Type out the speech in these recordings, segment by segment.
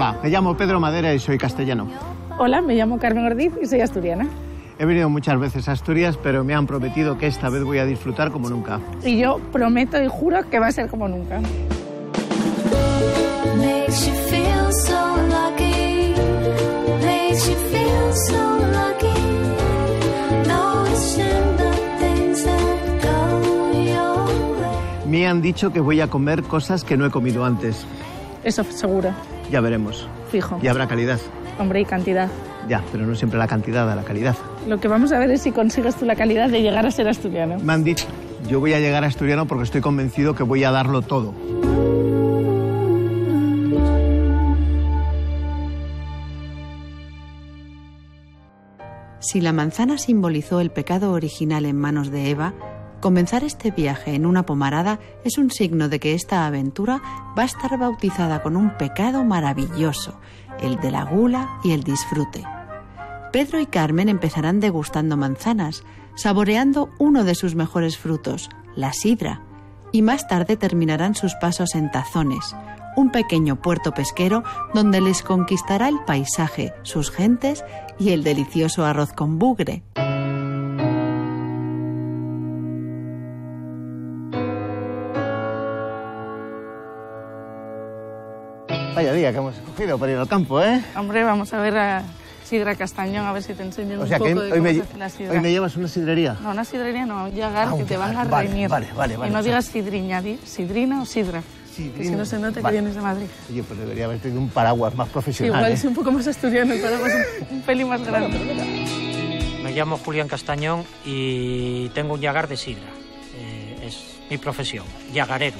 Hola, me llamo Pedro Madera y soy castellano. Hola, me llamo Carmen Ordiz y soy asturiana. He venido muchas veces a Asturias, pero me han prometido que esta vez voy a disfrutar como nunca. Y yo prometo y juro que va a ser como nunca. Me han dicho que voy a comer cosas que no he comido antes. Eso seguro. Ya veremos. Fijo. Y habrá calidad. Hombre, y cantidad. Ya, pero no siempre la cantidad da la calidad. Lo que vamos a ver es si consigues tú la calidad de llegar a ser asturiano. Me han dicho, yo voy a llegar a asturiano porque estoy convencido que voy a darlo todo. Si la manzana simbolizó el pecado original en manos de Eva, comenzar este viaje en una pomarada es un signo de que esta aventura va a estar bautizada con un pecado maravilloso, el de la gula y el disfrute. Pedro y Carmen empezarán degustando manzanas, saboreando uno de sus mejores frutos, la sidra, y más tarde terminarán sus pasos en Tazones, un pequeño puerto pesquero donde les conquistará el paisaje, sus gentes y el delicioso arroz con bugre. Vaya día que hemos escogido para ir al campo, ¿eh? Hombre, vamos a ver a Sidra Castañón, a ver si te enseño un poco de cómo se hace la sidra. Hoy me llevas una sidrería. No, una sidrería no, Yagar, que te van a reñir. Vale. Y no digas sidriña, di sidrina o sidra. Que si no se nota que vienes de Madrid. Oye, pues debería haber tenido un paraguas más profesional. Igual es un poco más asturiano, el paraguas un pelín más grande. Me llamo Julián Castañón y tengo un yagar de sidra. Es mi profesión, yagarero.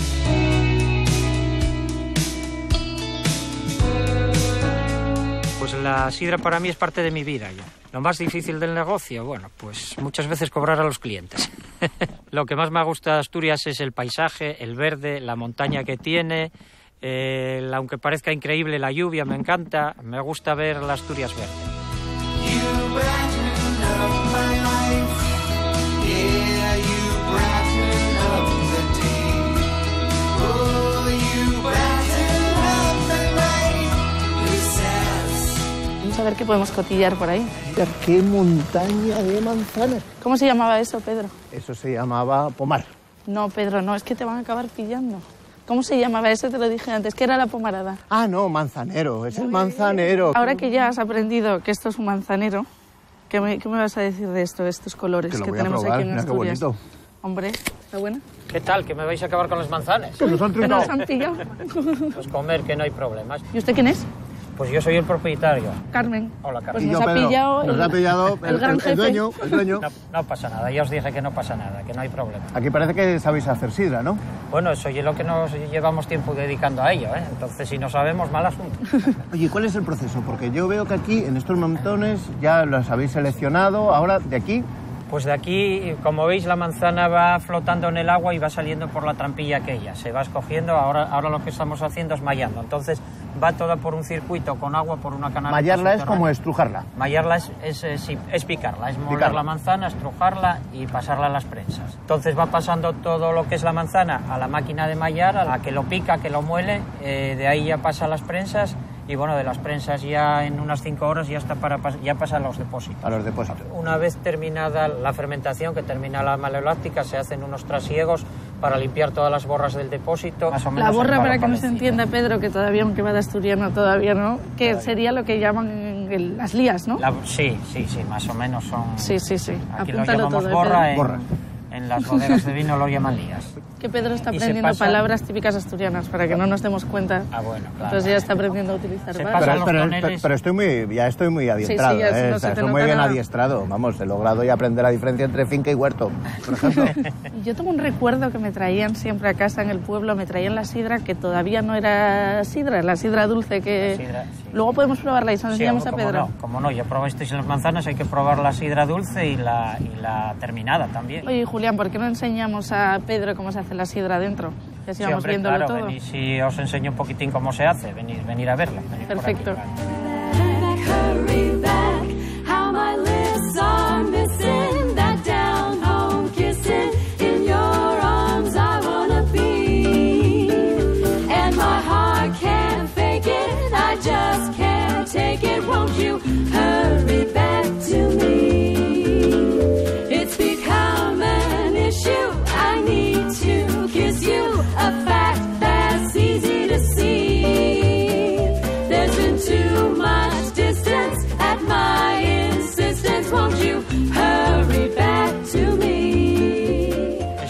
Pues la sidra para mí es parte de mi vida ya. Lo más difícil del negocio, bueno, pues muchas veces cobrar a los clientes. Lo que más me gusta de Asturias es el paisaje, el verde, la montaña que tiene, aunque parezca increíble la lluvia, me encanta, me gusta ver la Asturias verde. Vamos a ver qué podemos cotillar por ahí. ¡Qué montaña de manzanas! ¿Cómo se llamaba eso, Pedro? Eso se llamaba pomar. No, Pedro, no, es que te van a acabar pillando. ¿Cómo se llamaba eso? Te lo dije antes, que era la pomarada. Ah, no, manzanero, es el manzanero. Ahora que ya has aprendido que esto es un manzanero, ¿qué me vas a decir de esto, de estos colores que tenemos aquí en Asturias? Qué bonito. Hombre, ¿está buena? ¿Qué tal? ¿Que me vais a acabar con las manzanas? Que nos han ¿Que nos han pillado? Pues comer, que no hay problemas. ¿Y usted quién es? Pues yo soy el propietario. Carmen. Hola, Carmen. Pues Y nos yo, ha Pedro. pillado Nos ha pillado el dueño. No pasa nada, ya os dije que no pasa nada, que no hay problema. Aquí parece que sabéis hacer sidra, ¿no? Bueno, eso es lo que nos llevamos tiempo dedicando a ello, ¿eh? Entonces, si no sabemos, mal asunto. Oye, ¿cuál es el proceso? Porque yo veo que aquí, en estos montones, ya los habéis seleccionado. Ahora, de aquí... Pues de aquí, como veis, la manzana va flotando en el agua y va saliendo por la trampilla aquella. Se va escogiendo, ahora lo que estamos haciendo es mallando. Entonces va toda por un circuito con agua, por una canaleta. Mallarla es como estrujarla. Mallarla es picarla, es moler la manzana, estrujarla y pasarla a las prensas. Entonces va pasando todo lo que es la manzana a la máquina de mallar, a la que lo pica, que lo muele, de ahí ya pasa a las prensas. Y bueno, de las prensas ya en unas 5 horas ya pasa a los depósitos. A los depósitos. Una vez terminada la fermentación, que termina la maleoláctica, se hacen unos trasiegos para limpiar todas las borras del depósito. Más o menos la borra, para que no se entienda, Pedro, que todavía, aunque va de asturiano, todavía no, que sería lo que llaman las lías, ¿no? Sí, más o menos son... Sí. Aquí apúntalo lo llamamos todo, borra, en las bodegas de vino lo llaman lías. Que Pedro está aprendiendo palabras típicas asturianas para que no nos demos cuenta. Ah, bueno, claro. Entonces ya está aprendiendo a utilizar pero estoy muy adiestrado. Sí, estoy muy bien adiestrado. Vamos, he logrado ya aprender la diferencia entre finca y huerto, por ejemplo. Yo tengo un recuerdo que me traían siempre a casa en el pueblo, me traían la sidra que todavía no era sidra, la sidra dulce que... Sidra, sí. Luego podemos probarla y se la enseñamos a Pedro. Como no, ya probasteis las manzanas, hay que probar la sidra dulce y la terminada también. Oye, Julián, ¿por qué no enseñamos a Pedro cómo se hace la sidra dentro? Que así vamos viéndolo claro, todo. Venís y os enseño un poquitín cómo se hace, venir a verla. Perfecto.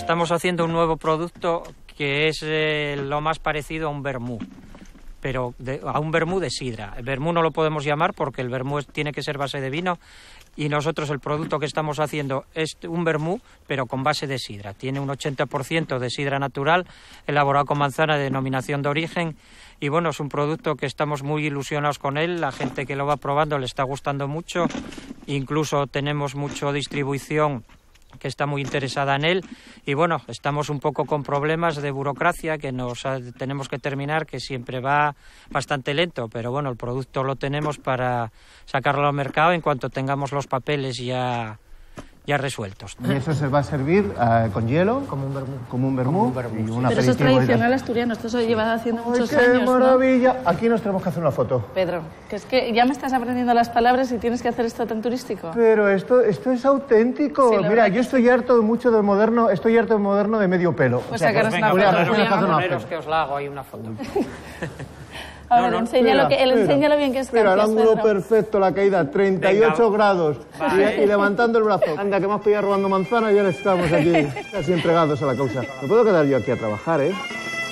estamos haciendo un nuevo producto que es lo más parecido a un vermú, pero a un vermú de sidra. El vermú no lo podemos llamar porque el vermú tiene que ser base de vino, y nosotros el producto que estamos haciendo es un vermú, pero con base de sidra. Tiene un 80% de sidra natural, elaborado con manzana de denominación de origen, y bueno, es un producto que estamos muy ilusionados con él. La gente que lo va probando le está gustando mucho, incluso tenemos mucha distribución que está muy interesada en él, y bueno, estamos un poco con problemas de burocracia que tenemos que terminar, que siempre va bastante lento, pero bueno, el producto lo tenemos para sacarlo al mercado en cuanto tengamos los papeles ya resueltos. ¿Y eso se va a servir con hielo? Como un vermú. Como un vermú. Y un Pero eso es tradicional asturiano, esto se lo lleva haciendo muchos años. ¡Qué maravilla! ¿No? Aquí nos tenemos que hacer una foto. Pedro, que es que ya me estás aprendiendo las palabras y tienes que hacer esto tan turístico. Pero esto es auténtico. Sí, mira, yo estoy harto mucho del moderno, de medio pelo. Pues sacaros una foto. Que os la hago ahí una foto. A ver, enséñalo bien que es. Mira, el ángulo perfecto, la caída, 38 grados. Y levantando el brazo. Anda, que me has pillado robando manzana y ya estamos aquí, casi entregados a la causa. ¿Me puedo quedar yo aquí a trabajar, eh?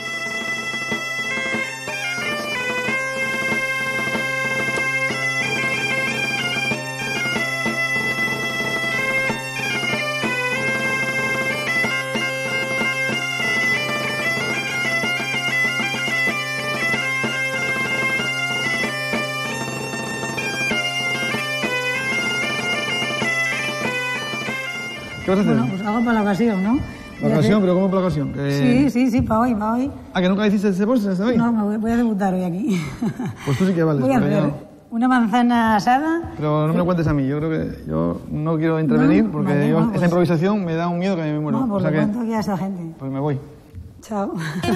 ¿Qué vas a hacer? Bueno, pues hago para la ocasión, ¿no? ¿La ocasión? ¿Pero cómo para la ocasión? Sí, para hoy. ¿Ah, que nunca hiciste ese postre hasta hoy? No, voy a debutar hoy aquí. Pues tú sí que vales. Voy a hacer una manzana asada. Pero no me lo cuentes a mí, yo creo que yo no quiero intervenir porque vale, esa improvisación me da un miedo que me muero. No, pues lo cuento aquí a esa gente. Pues me voy. Chao.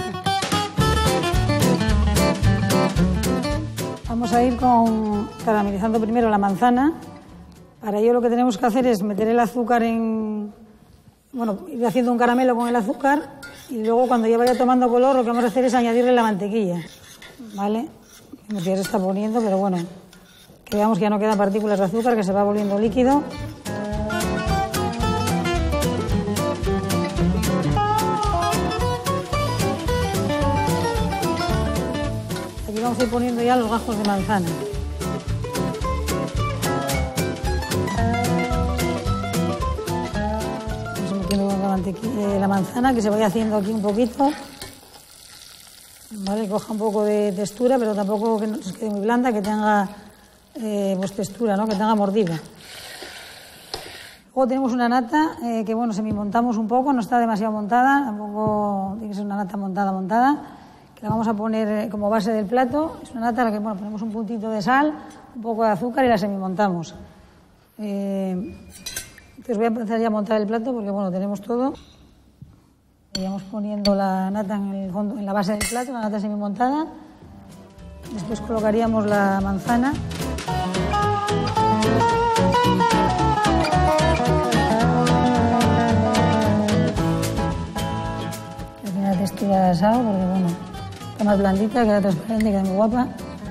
Vamos a ir caramelizando primero la manzana. Para ello lo que tenemos que hacer es meter el azúcar ir haciendo un caramelo con el azúcar, y luego cuando ya vaya tomando color lo que vamos a hacer es añadirle la mantequilla, ¿vale? Ya se está poniendo, pero bueno, que veamos que ya no quedan partículas de azúcar, que se va volviendo líquido. Aquí vamos a ir poniendo ya los gajos de manzana. La manzana, que se vaya haciendo aquí un poquito, ¿vale? Coja un poco de textura, pero tampoco que no se quede muy blanda, que tenga textura, ¿no? Que tenga mordida. Luego tenemos una nata que, semimontamos un poco, no está demasiado montada, tampoco tiene que ser una nata montada, que la vamos a poner como base del plato. Es una nata a la que ponemos un puntito de sal, un poco de azúcar y la semimontamos. Entonces voy a empezar ya a montar el plato porque tenemos todo. Vamos poniendo la nata en la base del plato, la nata semimontada. Después colocaríamos la manzana. Que tiene la textura de asado porque está más blandita, queda transparente, queda muy guapa.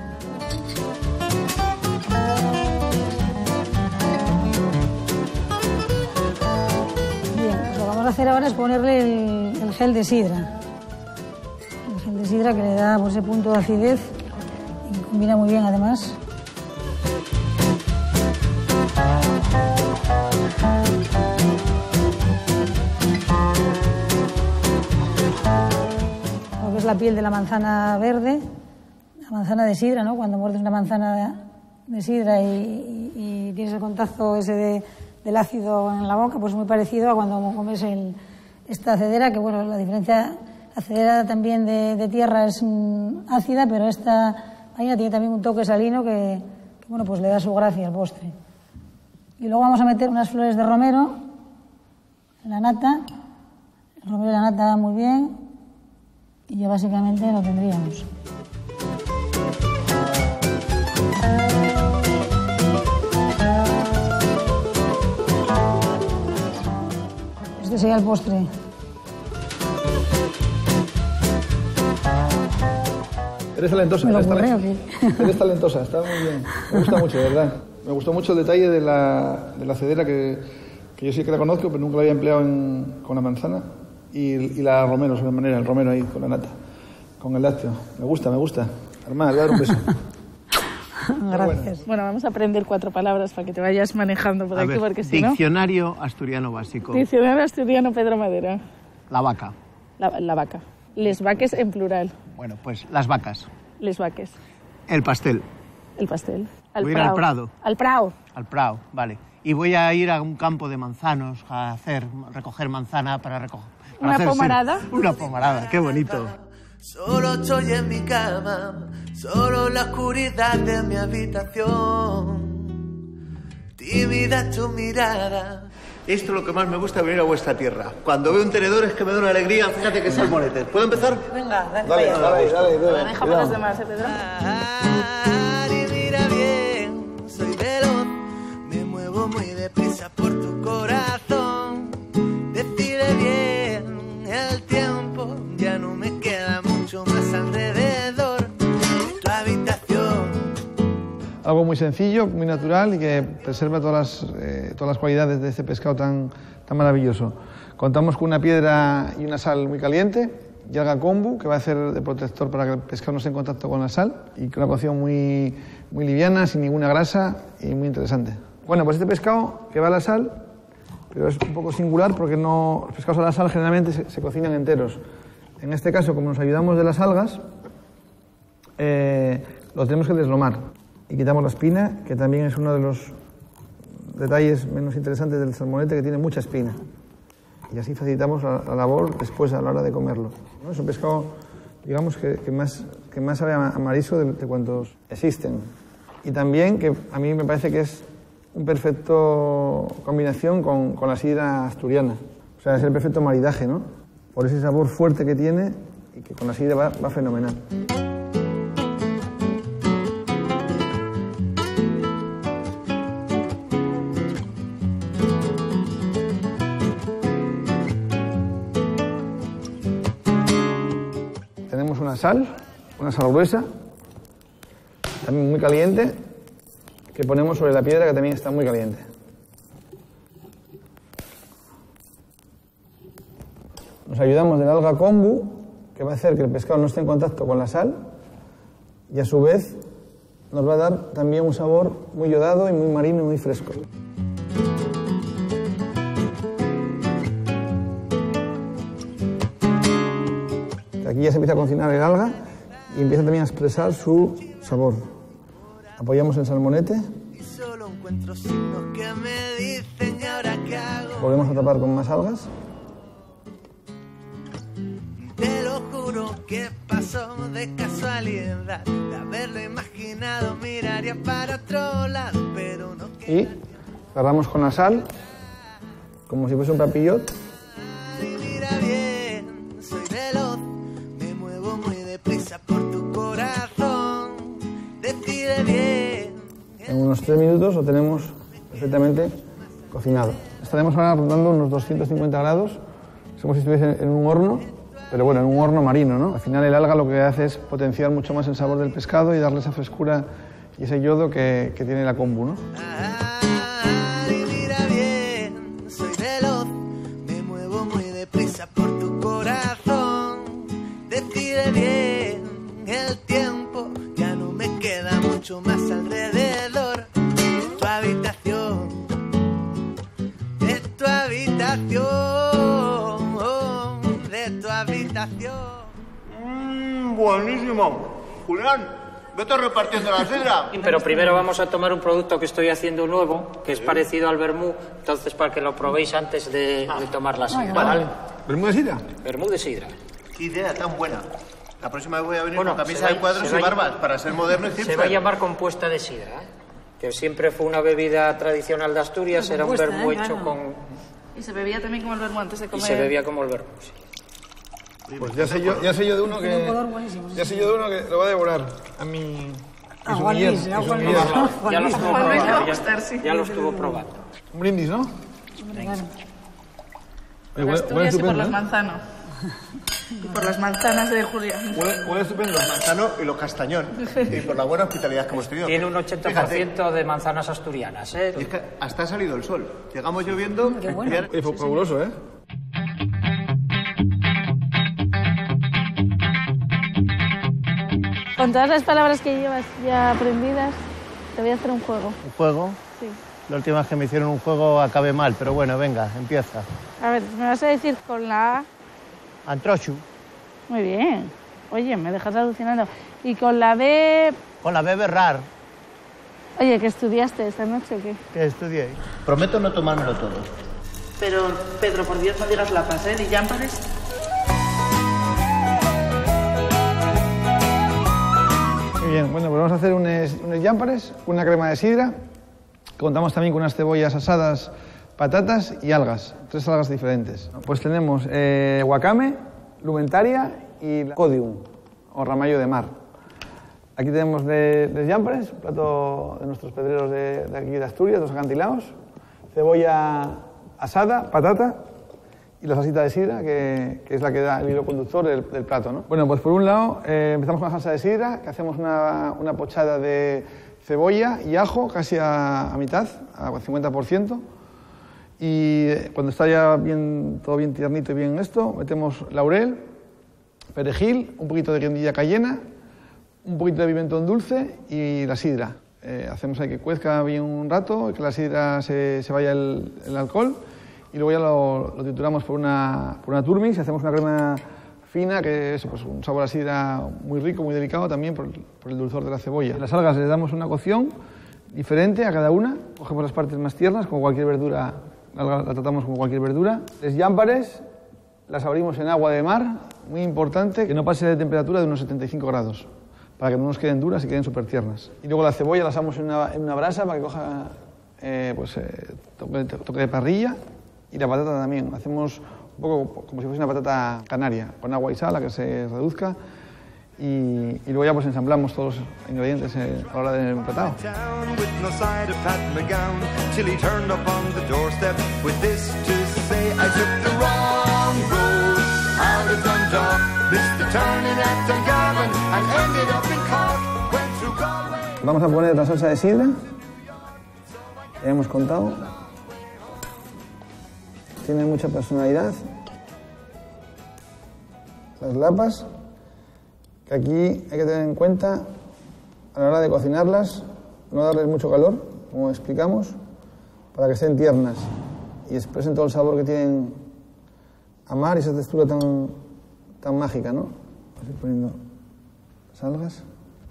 Lo que vamos a hacer ahora es ponerle el gel de sidra. El gel de sidra que le da ese punto de acidez y que combina muy bien además. Lo que es la piel de la manzana verde, la manzana de sidra, ¿no? Cuando muerdes una manzana de sidra y tienes el contacto ese del ácido en la boca, pues muy parecido a cuando comes esta cedera, que la diferencia, la cedera también de tierra es ácida, pero esta vaina tiene también un toque salino que le da su gracia al postre. Y luego vamos a meter unas flores de romero en la nata. El romero y la nata va muy bien y ya básicamente lo tendríamos. Este sería el postre. Eres talentosa. Eres talentosa, está muy bien. Me gusta mucho, de verdad. Me gustó mucho el detalle de la cedera que yo sí que la conozco, pero nunca la había empleado con la manzana. Y la romero, de manera, el romero ahí con la nata, con el lácteo. Me gusta. Armada, le voy a dar un beso. Gracias. Bueno, vamos a aprender 4 palabras para que te vayas manejando por aquí, porque si no... Diccionario asturiano básico. Diccionario asturiano Pedro Madera. La vaca. La vaca. Les vaques en plural. Bueno, pues las vacas. Les vaques. El pastel. El pastel. Voy a ir al Prado. Al Prado. Al Prado, vale. Y voy a ir a un campo de manzanos a recoger manzana para recoger... ¿Una pomarada? Una pomarada, qué bonito. Solo estoy en mi cama, solo en la oscuridad de mi habitación. Tímida es tu mirada. Esto es lo que más me gusta venir a vuestra tierra. Cuando veo un tenedor es que me da una alegría. Fíjate que salmonetes. ¿Puedo empezar? Venga, Dale. Deja para los demás, Pedro. Y mira bien, soy veloz, me muevo muy deprisa por tu corazón. Decide bien el tiempo, ya no me queda mucho más alrededor. Tu habitación. Algo muy sencillo, muy natural y que preserva todas las cualidades de este pescado tan maravilloso. Contamos con una piedra y una sal muy caliente y alga kombu, que va a hacer de protector para que el pescado no esté en contacto con la sal, y con una cocción muy liviana, sin ninguna grasa y muy interesante. Bueno, pues este pescado que va a la sal, pero es un poco singular porque los pescados a la sal generalmente se cocinan enteros. En este caso, como nos ayudamos de las algas, lo tenemos que deslomar y quitamos la espina, que también es uno de los detalles menos interesantes del salmonete, que tiene mucha espina. Y así facilitamos la labor después a la hora de comerlo, ¿no? Es un pescado, digamos, que más sabe a marisco de cuantos existen. Y también que a mí me parece que es un perfecto combinación con la sidra asturiana. O sea, es el perfecto maridaje, ¿no? Por ese sabor fuerte que tiene y que con la sidra va fenomenal. Tenemos una sal gruesa, también muy caliente, que ponemos sobre la piedra, que también está muy caliente. Nos ayudamos del alga kombu, que va a hacer que el pescado no esté en contacto con la sal, y a su vez nos va a dar también un sabor muy yodado y muy marino y muy fresco. Aquí ya se empieza a cocinar el alga y empieza también a expresar su sabor. Apoyamos el salmonete. Volvemos a tapar con más algas. Te lo juro que pasó de casualidad, de haberlo imaginado miraría para otro lado, pero no. Y cerramos con la sal, como si fuese un papillot. Mira bien, soy veloz, me muevo muy deprisa por tu corazón. Decide bien. En unos 3 minutos lo tenemos perfectamente cocinado. Estaremos ahora rondando unos 250 grados, es como si estuviese en un horno, pero bueno, en un horno marino, ¿no? Al final el alga lo que hace es potenciar mucho más el sabor del pescado y darle esa frescura y ese yodo que tiene la kombu, ¿no? Mira bien, soy veloz, me muevo muy deprisa por tu corazón. Decide bien el tiempo, ya no me queda mucho más alrededor. Tu habitación, de tu habitación, de tu habitación. Buenísimo. Julián, vete repartiendo la sidra. Pero primero vamos a tomar un producto que estoy haciendo nuevo, que es parecido al vermú, entonces para que lo probéis antes de tomar la sidra. Vale. ¿Vermú de sidra? Vermú de sidra. Qué idea tan buena. La próxima vez voy a venir Bueno, con camisa de cuadros y barbas para ser moderno y Se hipster. va a llamar compuesta de sidra, ¿eh? Que siempre fue una bebida tradicional de Asturias, era un vermú hecho con... Y se bebía también como el vermú antes de Y comer. se bebía como el vermú, sí. Pues ya sé yo de uno que lo va a devorar a mi Juan Luis, Ya lo estuvo Juan Luis le va a probando. gustar, sí. Ya lo estuvo probando. Un brindis, ¿no? Por Asturias y por los manzanos. Y por las manzanas de Julián. Huele estupendo. Manzano y los castañón. Y por la buena hospitalidad que hemos tenido. Tiene un 80% de manzanas asturianas, ¿eh? Y es que hasta ha salido el sol. Llegamos lloviendo. Qué bueno. Fabuloso, ¿eh? Con todas las palabras que llevas ya aprendidas, te voy a hacer un juego. ¿Un juego? Sí. La última vez que me hicieron un juego acabé mal, pero bueno, venga, empieza. A ver, me vas a decir con la A. Antrochu. Muy bien. Oye, me dejas alucinando. Y con la B... Con la B berrar. Oye, ¿qué estudiaste esta noche o qué? ¿Qué estudié? Prometo no tomármelo todo. Pero, Pedro, por Dios, no digas lapas, ¿eh? ¿Y llámpares? Muy bien, bueno, pues vamos a hacer unos llámpares, una crema de sidra. Contamos también con unas cebollas asadas, patatas y algas, 3 algas diferentes. Pues tenemos wakame, lumentaria y codium, o ramallo de mar. Aquí tenemos de llámpares, plato de nuestros pedreros de aquí de Asturias, de los acantilados, cebolla asada, patata y la salsita de sidra, que es la que da el hilo conductor del plato, ¿no? Bueno, pues por un lado empezamos con la salsa de sidra, que hacemos una pochada de cebolla y ajo casi a mitad, a 50%. Y cuando está ya todo bien tiernito y bien esto, metemos laurel, perejil, un poquito de guindilla cayena, un poquito de pimentón dulce y la sidra. Hacemos ahí que cuezca bien un rato y que la sidra se vaya el alcohol. Y luego ya lo trituramos por una turmix y hacemos una crema fina, que es pues, un sabor a sidra muy rico, muy delicado también por el dulzor de la cebolla. Las algas les damos una cocción diferente a cada una. Cogemos las partes más tiernas, como cualquier verdura, la tratamos como cualquier verdura. Los llámpares las abrimos en agua de mar, muy importante, que no pase de temperatura de unos 75 grados, para que no nos queden duras y queden súper tiernas. Y luego la cebolla la asamos en una brasa para que coja toque de parrilla. Y la patata también. Hacemos un poco como si fuese una patata canaria, con agua y sal a que se reduzca. Y luego ya pues ensamblamos todos los ingredientes a la hora del emplatado. Vamos a poner la salsa de sidra. Ya hemos contado. Tiene mucha personalidad. Las lapas, que aquí hay que tener en cuenta a la hora de cocinarlas, no darles mucho calor, como explicamos, para que estén tiernas y expresen todo el sabor que tienen a mar y esa textura tan mágica, ¿no? Estoy poniendo las algas.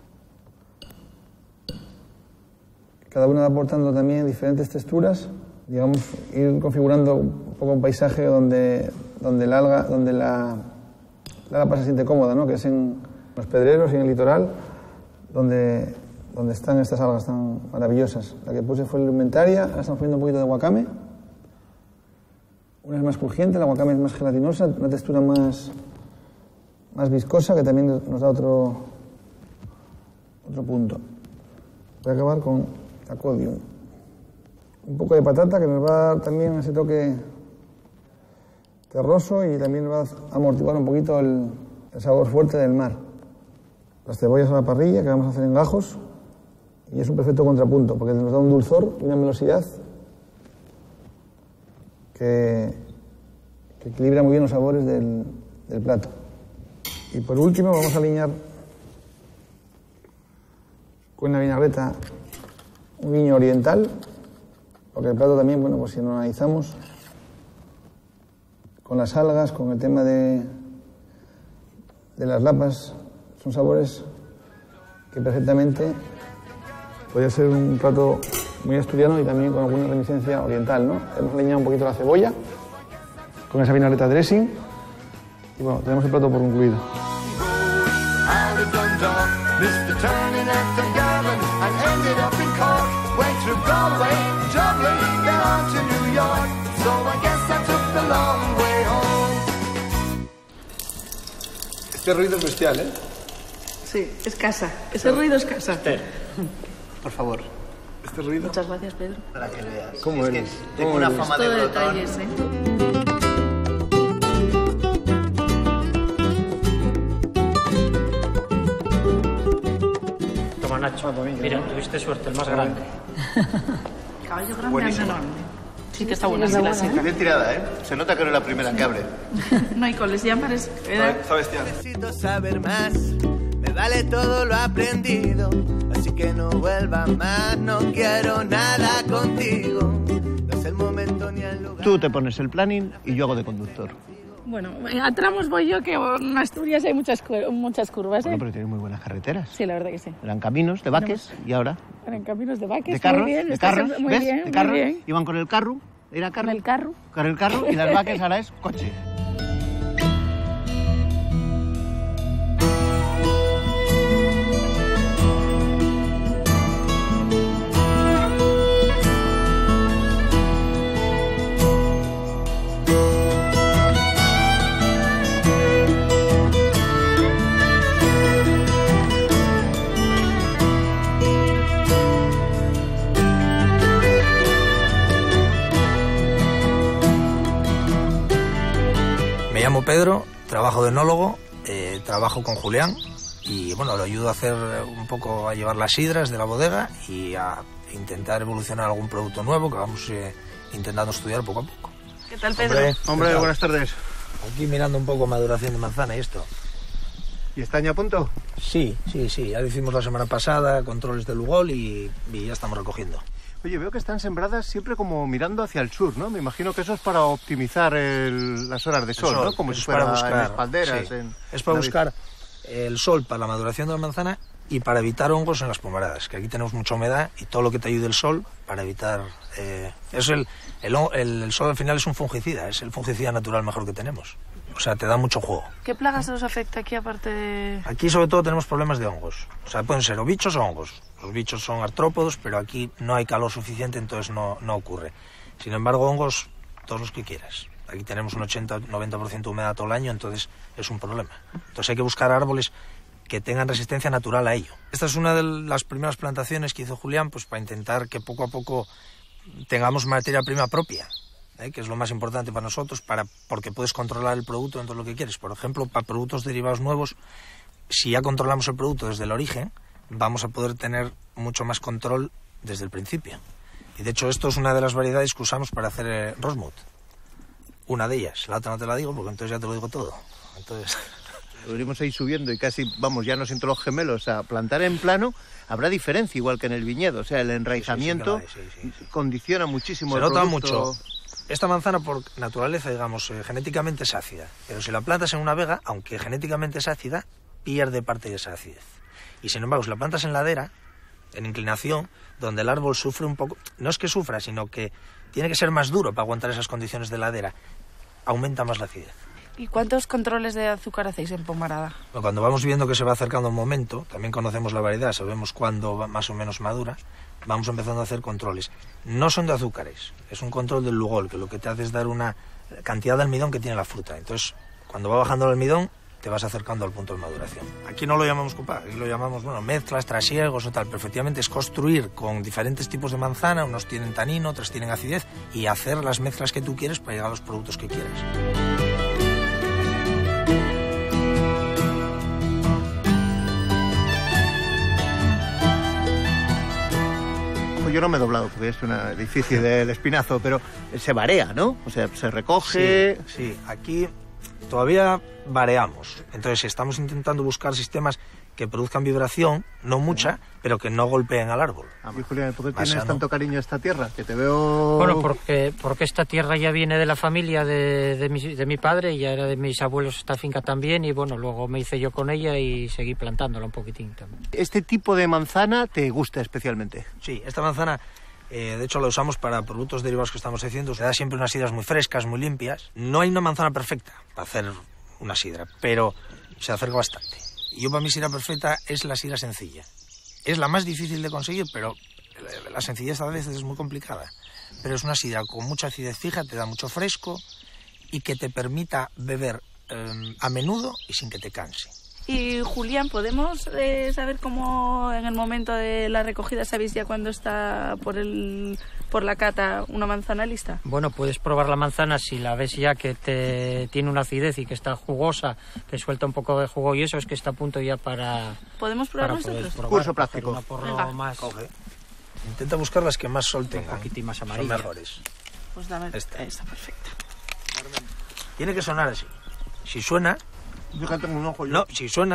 Cada una va aportando también diferentes texturas. Digamos, ir configurando un poco un paisaje donde la lapa se siente cómoda, ¿no? Que es en los pedreros y en el litoral, donde están estas algas tan maravillosas. La que puse fue la lumentaria, ahora estamos poniendo un poquito de wakame. Una es más crujiente, la wakame es más gelatinosa, una textura más viscosa, que también nos da otro punto. Voy a acabar con la codium. Un poco de patata que nos va a dar también ese toque terroso y también nos va a amortiguar un poquito el sabor fuerte del mar. Las cebollas a la parrilla que vamos a hacer en gajos y es un perfecto contrapunto porque nos da un dulzor y una melosidad que equilibra muy bien los sabores del plato. Y por último vamos a alinear con una vinagreta un guiño oriental. Porque el plato también, bueno, pues si lo analizamos con las algas, con el tema de las lapas, son sabores que perfectamente podría ser un plato muy asturiano y también con alguna reminiscencia oriental, ¿no? Hemos alineado un poquito la cebolla con esa vinagreta dressing y bueno, tenemos el plato por concluido. Este ruido es bestial, ¿eh? Sí, es casa. Ese ruido es casa. Por favor. Este ruido. Muchas gracias, Pedro. Para que veas. ¿Cómo eres? Tengo una fama de todo brotón. detalles, ¿eh? Toma, Nacho. Mira, tuviste suerte, el más grande. Caballo grande, Buenísima. enorme. Sí que está buena, sí la sé. Bien tirada, ¿eh? Se nota que no es la primera que abre. No, y con los llámpares... Está bestial. Necesito saber más. Me me vale todo lo aprendido. Así que no vuelvas más, no quiero nada contigo. No es el momento ni el lugar. Tú te pones el planning y yo hago de conductor. Bueno, a tramos voy yo, que en Asturias hay muchas curvas, ¿eh? Bueno, pero tiene muy buenas carreteras. Sí, la verdad que sí. Eran caminos de vaques y ahora... Eran caminos de vaques, de carros, muy bien. de carros, Muy ¿ves? bien, De carros. muy bien. Iban con el carro, era carro. Con el carro. Con el carro y las vaques ahora es coche. Me llamo Pedro, trabajo de enólogo, trabajo con Julián y bueno, lo ayudo a hacer un poco, a llevar las sidras de la bodega y a intentar evolucionar algún producto nuevo que vamos intentando estudiar poco a poco. ¿Qué tal, Pedro? Hombre, buenas tardes. Aquí mirando un poco maduración de manzana y esto. ¿Y está ya a punto? Sí, ya lo hicimos la semana pasada, controles de Lugol y ya estamos recogiendo. Oye, veo que están sembradas siempre como mirando hacia el sur, ¿no? Me imagino que eso es para optimizar las horas de sol, ¿no? Como si fuera para buscar, en espalderas. sí. En es para David. buscar el sol para la maduración de la manzana y para evitar hongos en las pomaradas, que aquí tenemos mucha humedad y todo lo que te ayude el sol para evitar... el sol al final es un fungicida, es el fungicida natural mejor que tenemos. O sea, te da mucho juego. ¿Qué plagas os afecta aquí aparte de...? Aquí sobre todo tenemos problemas de hongos. O sea, pueden ser o bichos o hongos. Los bichos son artrópodos, pero aquí no hay calor suficiente, entonces no ocurre. Sin embargo, hongos, todos los que quieras. Aquí tenemos un 80-90% de humedad todo el año, entonces es un problema. Entonces hay que buscar árboles que tengan resistencia natural a ello. Esta es una de las primeras plantaciones que hizo Julián, pues para intentar que poco a poco tengamos materia prima propia, que es lo más importante para nosotros, porque puedes controlar el producto dentro de lo que quieres. Por ejemplo, para productos derivados nuevos, si ya controlamos el producto desde el origen, vamos a poder tener mucho más control desde el principio. Y de hecho esto es una de las variedades que usamos para hacer Rosmut. Una de ellas, la otra no te la digo porque entonces ya te lo digo todo. Entonces... Venimos ahí subiendo y casi, vamos, ya nos entró los gemelos. O sea, plantar en plano habrá diferencia, igual que en el viñedo. O sea, el enraizamiento sí. condiciona muchísimo el producto. Se nota mucho. Esta manzana, por naturaleza, digamos, genéticamente es ácida. Pero si la plantas en una vega, aunque genéticamente es ácida, pierde parte de esa acidez. Y sin embargo, si la plantas en ladera, en inclinación, donde el árbol sufre un poco... No es que sufra, sino que tiene que ser más duro para aguantar esas condiciones de ladera. Aumenta más la acidez. ¿Y cuántos controles de azúcar hacéis en pomarada? Bueno, cuando vamos viendo que se va acercando un momento, también conocemos la variedad, sabemos cuándo va más o menos madura, vamos empezando a hacer controles. No son de azúcares, es un control del Lugol, que lo que te hace es dar una cantidad de almidón que tiene la fruta. Entonces, cuando va bajando el almidón, te vas acercando al punto de maduración. Aquí no lo llamamos cupar, aquí lo llamamos, mezclas, trasiegos o tal, pero efectivamente es construir con diferentes tipos de manzana, unos tienen tanino, otros tienen acidez, y hacer las mezclas que tú quieres para llegar a los productos que quieras. Yo no me he doblado porque es una difícil del espinazo, pero se varea, ¿no? O sea, se recoge... Sí, aquí todavía vareamos. Entonces estamos intentando buscar sistemas que produzcan vibración, no mucha, pero que no golpeen al árbol. Y Julián, ¿por qué tienes tanto cariño a esta tierra? Que te veo... Bueno, porque esta tierra ya viene de la familia de mi padre, ya era de mis abuelos esta finca también, y bueno, luego me hice yo con ella y seguí plantándola un poquitín también. ¿Este tipo de manzana te gusta especialmente? Sí, esta manzana, de hecho la usamos para productos derivados que estamos haciendo, se da siempre unas sidras muy frescas, muy limpias. No hay una manzana perfecta para hacer una sidra, pero se acerca bastante. Y yo para mí sidra perfecta es la sidra sencilla. Es la más difícil de conseguir, pero la sencillez a veces es muy complicada. Pero es una sidra con mucha acidez fija, te da mucho fresco y que te permita beber a menudo y sin que te canse. Y Julián, ¿podemos saber cómo en el momento de la recogida sabéis ya cuándo está por la cata una manzana lista? Bueno, puedes probar la manzana si la ves ya que tiene una acidez y que está jugosa, que suelta un poco de jugo y eso es que está a punto ya para... ¿Podemos probar nosotros? Curso práctico. Más... Coge. Intenta buscar las que más sol tengan. Un poquitín más son amarilla. mejores. Pues dame Esta. perfecta. Tiene que sonar así. Si suena... Fíjate en un ojo yo. No, si suena,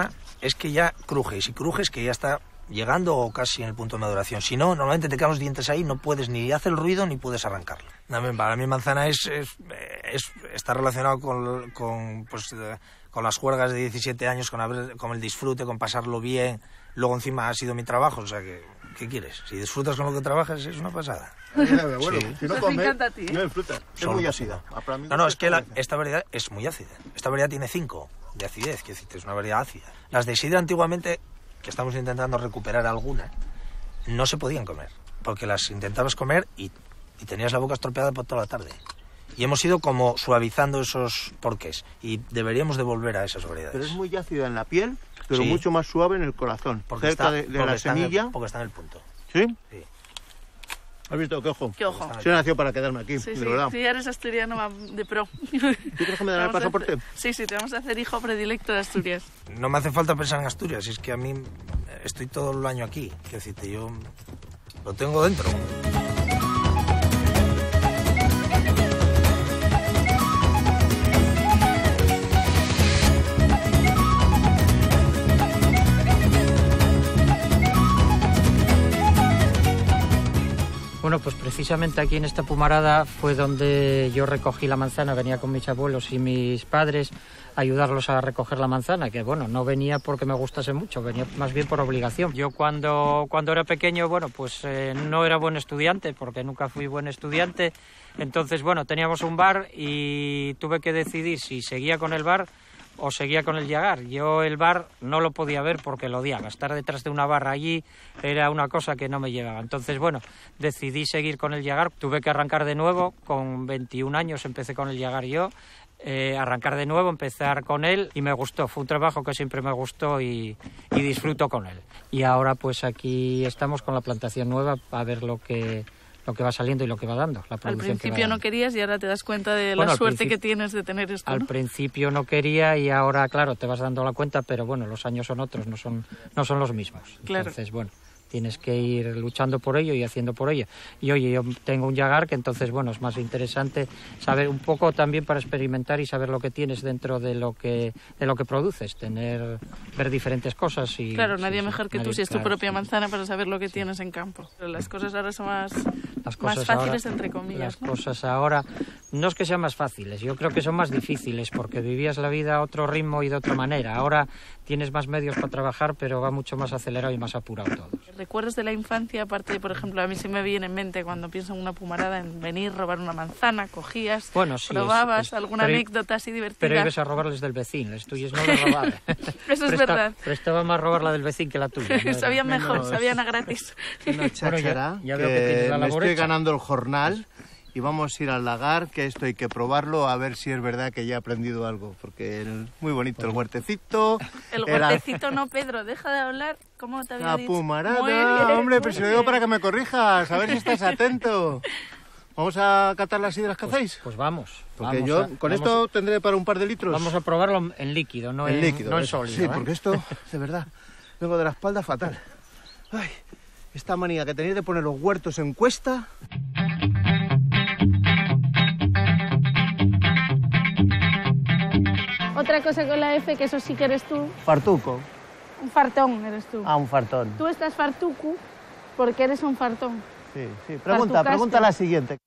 es que ya cruje, y si cruje es que ya está llegando o casi en el punto de maduración. Si no, normalmente te quedan los dientes ahí, no puedes ni hacer el ruido ni puedes arrancarlo. Para mí manzana está relacionado con las juergas de 17 años, con el disfrute, con pasarlo bien. Luego encima ha sido mi trabajo, o sea que, ¿qué quieres? Si disfrutas con lo que trabajas es una pasada. Bueno, Sí. si no Eso comes, me encanta a ti, ¿eh? no disfrutas. Es muy ácida. No, es que esta variedad es muy ácida. Esta variedad tiene 5 de acidez, que es una variedad ácida. Las de sidra antiguamente, que estamos intentando recuperar alguna, no se podían comer, porque las intentabas comer y tenías la boca estropeada por toda la tarde. Y hemos ido como suavizando esos porqués, y deberíamos de volver a esas variedades. Pero es muy ácida en la piel, pero Sí. mucho más suave en el corazón, Porque cerca de la semilla. porque está en el punto. ¿Sí? Sí. ¿Has visto? ¿Qué ojo? Qué ojo. Se nació para quedarme aquí, Sí, de sí, verdad. si eres asturiano de pro. ¿Tú crees que me dan el Vamos a pasaporte? hacer- Sí, te vamos a hacer hijo predilecto de Asturias. No me hace falta pensar en Asturias, es que a mí estoy todo el año aquí. Quiero decirte, yo lo tengo dentro. Bueno, pues precisamente aquí en esta pumarada fue donde yo recogí la manzana, venía con mis abuelos y mis padres a ayudarlos a recoger la manzana, que bueno, no venía porque me gustase mucho, venía más bien por obligación. Yo cuando era pequeño, bueno, pues no era buen estudiante, porque nunca fui buen estudiante, entonces bueno, teníamos un bar y tuve que decidir si seguía con el bar o seguía con el llagar. Yo el bar no lo podía ver porque lo odiaba. Estar detrás de una barra allí era una cosa que no me llevaba. Entonces, bueno, decidí seguir con el llagar. Tuve que arrancar de nuevo. Con 21 años empecé con el llagar yo. Arrancar de nuevo, empezar con él y me gustó. Fue un trabajo que siempre me gustó y disfruto con él. Y ahora pues aquí estamos con la plantación nueva a ver lo que va saliendo y lo que va dando. La Al producción que va principio dando. no querías y ahora te das cuenta de Bueno, la al suerte principio- que tienes de tener esto, Al ¿no? principio no quería y ahora, claro, te vas dando la cuenta, pero bueno, los años son otros, no son los mismos. Claro. Entonces, bueno, tienes que ir luchando por ello y haciendo por ello. Y oye, yo tengo un llagar que entonces, bueno, es más interesante saber un poco también para experimentar y saber lo que tienes dentro de lo que produces, ver diferentes cosas y... Claro, nadie sí, mejor que tú nadie- si es tu claro, propia sí. manzana para saber lo que tienes en campo. Pero las cosas ahora son más Las cosas fáciles, ahora- entre comillas. Las ¿no? cosas ahora no es que sean más fáciles, yo creo que son más difíciles porque vivías la vida a otro ritmo y de otra manera. Ahora tienes más medios para trabajar, pero va mucho más acelerado y más apurado todo. ¿Recuerdos de la infancia? Aparte, por ejemplo, a mí sí me viene en mente cuando pienso en una pumarada, en venir, robar una manzana, cogías, Bueno, sí, probabas, es- alguna pero- anécdota así divertida. Pero ibas a robarles del vecino, las tuyas no las robaba. Eso es verdad. Prestaba más robar la del vecino que la tuya. ¿no? Era- Sabían mejor, Menos- sabían a gratis. Una cháchara, ya veo que tienes la me labor estoy hecha. ganando el jornal y vamos a ir al lagar, que esto hay que probarlo, a ver si es verdad que ya he aprendido algo, porque muy bonito el huertecito. El era huertecito no, Pedro, deja de hablar. ¿Cómo te había La dicho? Muy pumarada, bien, hombre, muy pero si lo bien. digo para que me corrijas, a ver si estás atento. ¿Vamos a catar las sidras que hacéis? Pues vamos. Porque vamos yo a- con vamos esto tendré para un par de litros. Vamos a probarlo en líquido, no en líquido, no en eso. sólido. Sí, ¿eh? porque esto, de verdad, vengo de la espalda fatal. Ay, esta manía que tenéis de poner los huertos en cuesta. Otra cosa con la F, que eso sí que eres tú, Fartuco. un fartón eres tú. Ah, un fartón. Tú estás fartucu porque eres un fartón. Sí, sí. Fartucaste. Pregunta la siguiente.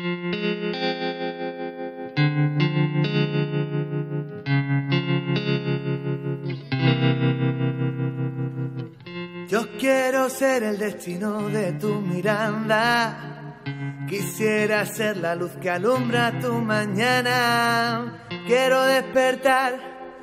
Yo quiero ser el destino de tu mirada. Quisiera ser la luz que alumbra tu mañana. Quiero despertar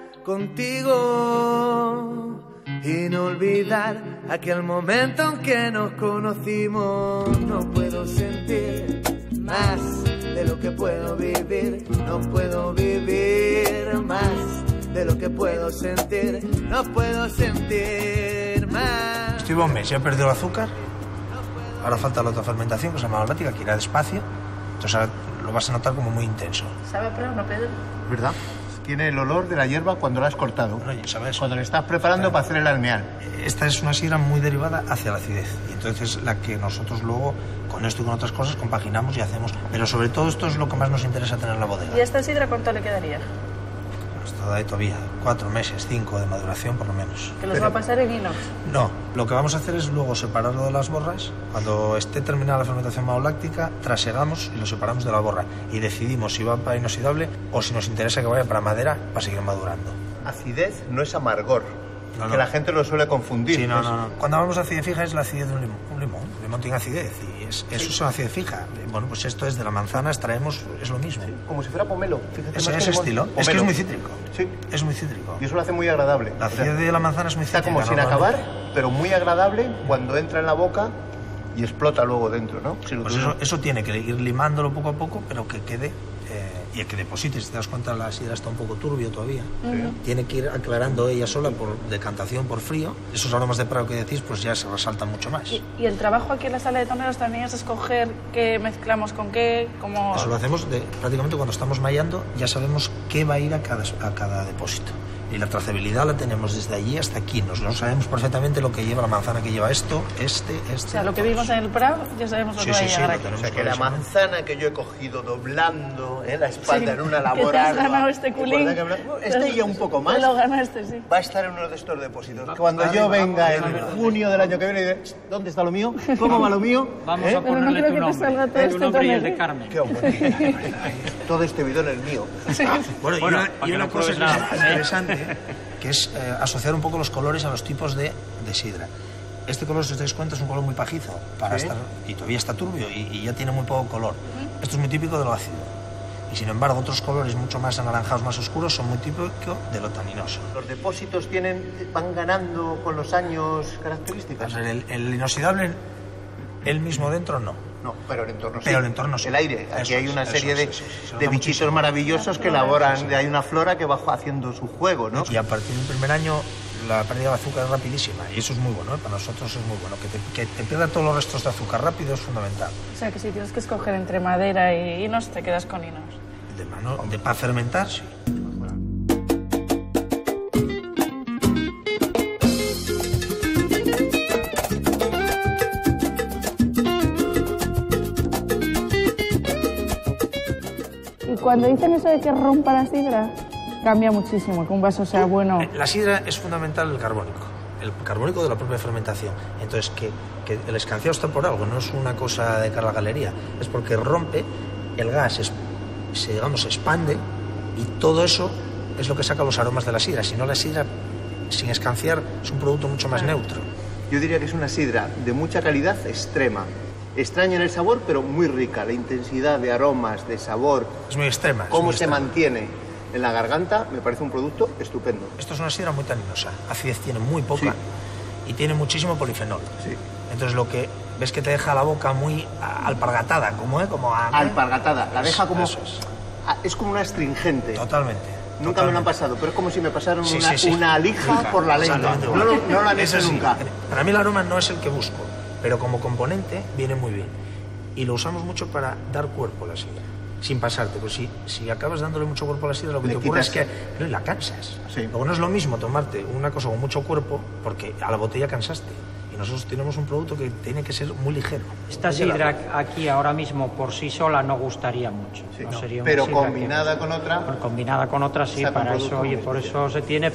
contigo y no olvidar aquel momento en que nos conocimos. No puedo sentir más de lo que puedo vivir. No puedo vivir más de lo que puedo sentir. No puedo sentir más. Estoy un mes, ya he perdido el azúcar. Ahora falta la otra fermentación, que se llama malolática, que irá despacio. Entonces ahora lo vas a notar como muy intenso. ¿Sabe pero no, Pedro? ¿Verdad? Tiene el olor de la hierba cuando la has cortado. Bueno, ya sabes. Cuando le estás preparando para hacer el almeal. Esta es una sidra muy derivada hacia la acidez. Y entonces la que nosotros luego, con esto y con otras cosas, compaginamos y hacemos. Pero sobre todo esto es lo que más nos interesa tener en la bodega. ¿Y a esta sidra cuánto le quedaría? Esto hay todavía 4 meses, 5 de maduración por lo menos. ¿Que los va a pasar en inox? No, lo que vamos a hacer es luego separarlo de las borras. Cuando esté terminada la fermentación maloláctica, trasegamos y lo separamos de la borra y decidimos si va para inoxidable o si nos interesa que vaya para madera para seguir madurando. Acidez no es amargor, No, que no. la gente lo suele confundir. Sí, no. Cuando hablamos de acidez fija es la acidez de un limón. Un limón tiene acidez y eso es una acidez fija. Bueno, pues esto es de la manzana, extraemos, es lo mismo. Como si fuera pomelo. Fíjate, Ese más que estilo. pomelo. Es que es muy cítrico. Sí. Es muy cítrico. Y eso lo hace muy agradable. La acidez de la manzana es muy cítrica. Está como sin acabar, pero muy agradable cuando entra en la boca y explota luego dentro, ¿no? Si lo Pues eso tiene que ir limándolo poco a poco, pero que quede y que deposites. Si te das cuenta, la sidra está un poco turbio todavía. Tiene que ir aclarando ella sola por decantación, por frío. Esos aromas de prado que decís, pues ya se resaltan mucho más. Y el trabajo aquí en la sala de toneros también es escoger qué mezclamos con qué, como... Eso lo hacemos prácticamente cuando estamos mallando, ya sabemos qué va a ir a cada depósito. Y la trazabilidad la tenemos desde allí hasta aquí. Nos lo sabemos perfectamente lo que lleva la manzana que lleva esto, O sea, lo que vimos en el Prado, ya sabemos lo que va a llegar aquí. O sea, que la manzana que yo he cogido doblando la espalda en una labor ardua, que te has ganado este culín. Este ya un poco más. Te lo ganaste, sí. Va a estar en uno de estos depósitos. Cuando yo venga en junio del año que viene y diré, ¿dónde está lo mío? ¿Cómo va lo mío? Vamos a Pero no ponerle creo que te salga todo tu este nombre y el tonel. de Carmen. Qué hombre. Todo este bidón es mío. Bueno, Bueno, y para que una no cosa pruebes que nada. es interesante, que es asociar un poco los colores a los tipos de sidra. Este color, si os dais cuenta, es un color muy pajizo para estar, y todavía está turbio y ya tiene muy poco color. Esto es muy típico de lo ácido. Y sin embargo, otros colores mucho más anaranjados, más oscuros, son muy típicos de lo taninoso. ¿Los depósitos van ganando con los años características? El inoxidable, él mismo dentro, no. No, pero el entorno sí. Pero el entorno sí. El aire. Aquí Eso hay una es, serie eso de, es, sí, sí. Se de nota bichitos muchísimo. maravillosos que elaboran. Hay una flora que va haciendo su juego, ¿no? Y a partir del primer año la pérdida de azúcar es rapidísima y eso es muy bueno, para nosotros es muy bueno. Que te pierda todos los restos de azúcar rápido es fundamental. O sea, que si tienes que escoger entre madera y inox, te quedas con inox. Para fermentar, sí. Y cuando dicen eso de que rompa la sidra, cambia muchísimo, que un vaso sea bueno. La sidra es fundamental el carbónico de la propia fermentación. Entonces, que el escanciado está por algo, no es una cosa de cara a la galería, es porque rompe, el gas se expande y todo eso es lo que saca los aromas de la sidra. Si no, la sidra, sin escanciar, es un producto mucho más neutro. Yo diría que es una sidra de mucha calidad extrema. Extraña en el sabor, pero muy rica. La intensidad de aromas, de sabor. Es muy extrema. Cómo se mantiene en la garganta, me parece un producto estupendo. Esto es una sidra muy taninosa. Acidez tiene muy poca, sí, y tiene muchísimo polifenol. Sí. Entonces lo que ves que te deja la boca muy alpargatada, alpargatada. La deja como... Eso es como una astringente. Totalmente. Nunca me lo han pasado, pero es como si me pasaran Sí. una lija por la lengua. No la han hecho nunca. Para mí el aroma no es el que busco, pero como componente viene muy bien. Y lo usamos mucho para dar cuerpo a la sidra, sin pasarte. Pues si acabas dándole mucho cuerpo a la sidra, lo que te ocurre es que la cansas. Sí. Luego no es lo mismo tomarte una cosa con mucho cuerpo, porque a la botella cansaste. Y nosotros tenemos un producto que tiene que ser muy ligero. Esta sidra aquí ahora mismo por sí sola no gustaría mucho. Sí, no sería una pero sidra combinada con otra... Combinada con otra sí, saca un para eso, producto oye, muy por especial. eso se tiene...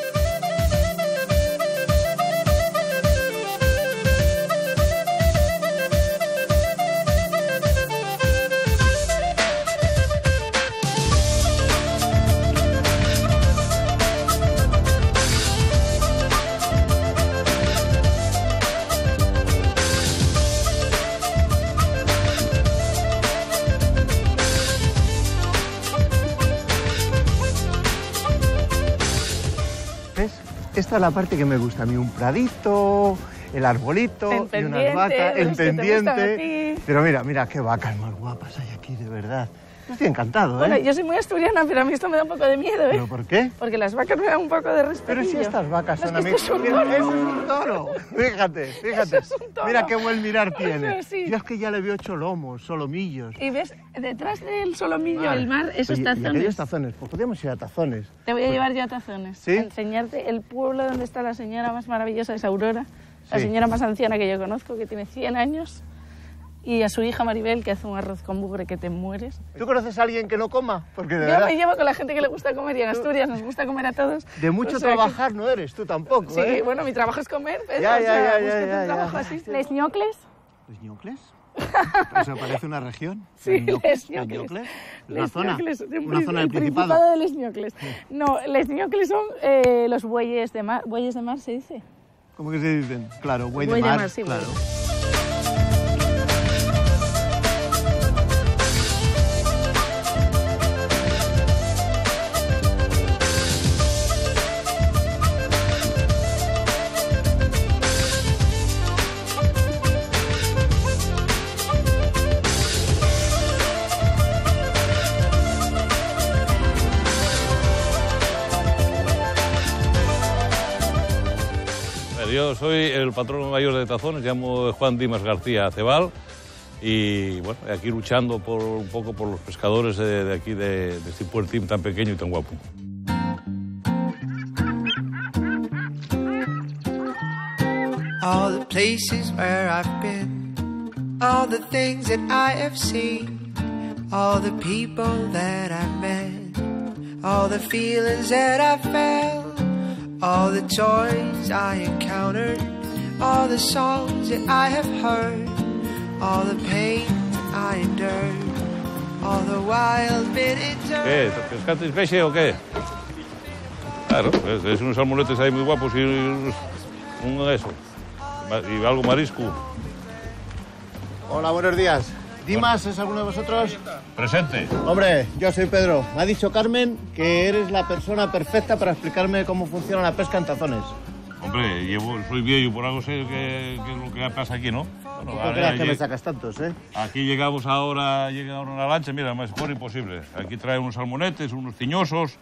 ¿Ves? Esta es la parte que me gusta a mí, un pradito, el arbolito y unas vacas, el pendiente. Pero mira qué vacas más guapas hay aquí, de verdad. Yo estoy encantado, ¿eh? Bueno, yo soy muy asturiana, pero a mí esto me da un poco de miedo, ¿eh? ¿Pero por qué? Porque las vacas me dan un poco de respeto. Pero si estas vacas son es que amigos. esto es un Mira, toro. eso es un toro. Fíjate. Eso es un toro. Mira qué buen mirar tiene. Sí. Yo es que ya le veo 8 lomos, solomillos. Y ves, detrás del solomillo, Vale. el mar, esos Oye, y tazones. aquellos tazones, pues podríamos ir a tazones. Te voy a llevar yo a tazones. ¿Sí? A enseñarte el pueblo donde está la señora más maravillosa, es Aurora. La Sí. señora más anciana que yo conozco, que tiene 100 años. y a su hija Maribel, que hace un arroz con bugre que te mueres. ¿Tú conoces a alguien que no coma? Porque de Yo verdad, me llevo con la gente que le gusta comer y en Asturias nos gusta comer a todos. de mucho trabajar no eres tú tampoco, Sí, ¿eh? bueno, mi trabajo es comer, Pedro, Ya, o sea, búscate ya. un trabajo así. ¿Les ñocles? ¿Les ñocles? ¿Eso parece una región? Sí, ¿Les Les ñocles? Les ñocles, Una zona del el Principado. de Les ñocles. No, Les ñocles son los bueyes de mar. ¿Bueyes de mar se dice? ¿Cómo que se dicen? Claro, buey de Buey de mar, mar, sí, claro. Yo soy el patrono mayor de Tazones, llamo Juan Dimas García Cebal y bueno, aquí luchando un poco por los pescadores de aquí, de este puertín tan pequeño y tan guapo. All the places where I've been, all the things that I have seen, all the people that I've met, all the feelings that I felt, all the joys I encountered, all the songs that I have heard, all the pain I endured, all the wild been endured. ¿Qué? ¿Pescasteis peixe o qué? Claro, es unos salmonetes ahí muy guapos y eso, y algo marisco. Hola, buenos días. ¿Dimas es alguno de vosotros? Presente. Hombre, yo soy Pedro. Me ha dicho Carmen que eres la persona perfecta para explicarme cómo funciona la pesca en Tazones. Hombre, soy viejo, por algo sé qué es lo que pasa aquí, ¿no? Bueno, ¿Tú crees que me sacas tantos, eh? Aquí llega ahora una lancha, mira, mejor imposible. Aquí trae unos salmonetes, unos tiñosos,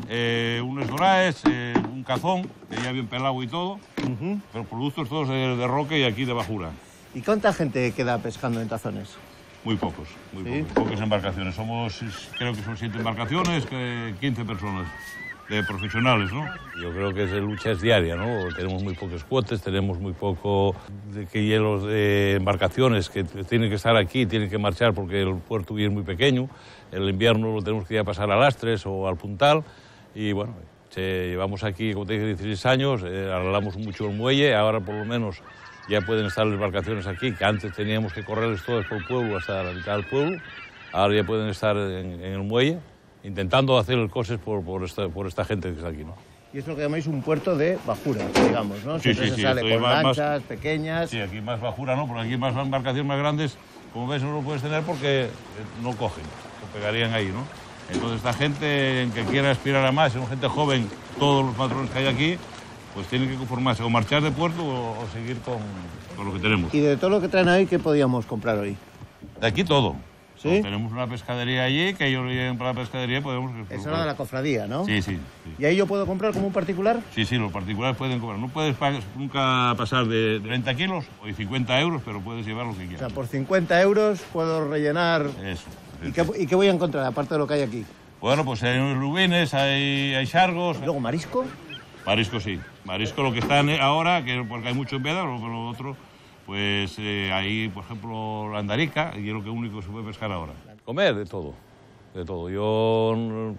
unos doraes, un cazón, que ya bien pelado y todo, pero productos todos de roque y aquí de bajura. ¿Y cuánta gente queda pescando en Tazones? Muy pocos, pocas embarcaciones. Creo que son 7 embarcaciones, 15 personas de profesionales, ¿no? Yo creo que lucha es diaria, ¿no? Tenemos muy pocos cuotes, tenemos muy poco hielos de embarcaciones que tienen que estar aquí, tienen que marchar porque el puerto es muy pequeño. El invierno lo tenemos que ir a pasar a Lastres o al Puntal y bueno, llevamos aquí, como te dije, 16 años, arreglamos mucho el muelle, ahora por lo menos ya pueden estar las embarcaciones aquí, que antes teníamos que correrles todas por el pueblo hasta la mitad del pueblo. Ahora ya pueden estar en el muelle, intentando hacer cosas por esta gente que está aquí, ¿no? Y es lo que llamáis un puerto de bajura, digamos, ¿no? Sí, Siempre se sale con lanchas pequeñas. Sí, aquí más bajura, ¿no? Porque aquí más embarcaciones más grandes, como ves, no lo puedes tener porque no cogen, se pegarían ahí, ¿no? Entonces esta gente que quiera aspirar a más, son gente joven, todos los patrones que hay aquí, pues tienen que conformarse o marchar de puerto o seguir con lo que tenemos. ¿Y de todo lo que traen ahí, qué podíamos comprar hoy? De aquí todo. ¿Sí? Pues tenemos una pescadería allí, que ellos llegan para la pescadería y podemos... Esa es la de la cofradía, ¿no? Sí. ¿Y ahí yo puedo comprar como un particular? Sí, los particulares pueden comprar. No puedes nunca pasar de 30 kilos o de 50 euros, pero puedes llevar lo que quieras. O sea, por 50 euros puedo rellenar... Eso. ¿Y qué voy a encontrar, aparte de lo que hay aquí? Bueno, pues hay lubines, hay chargos... ¿Y luego marisco? Marisco sí. Marisco lo que está ahora, porque hay mucho en veda, pero lo otro, pues hay, por ejemplo, la andarica, y es lo único que se puede pescar ahora. Comer de todo. Yo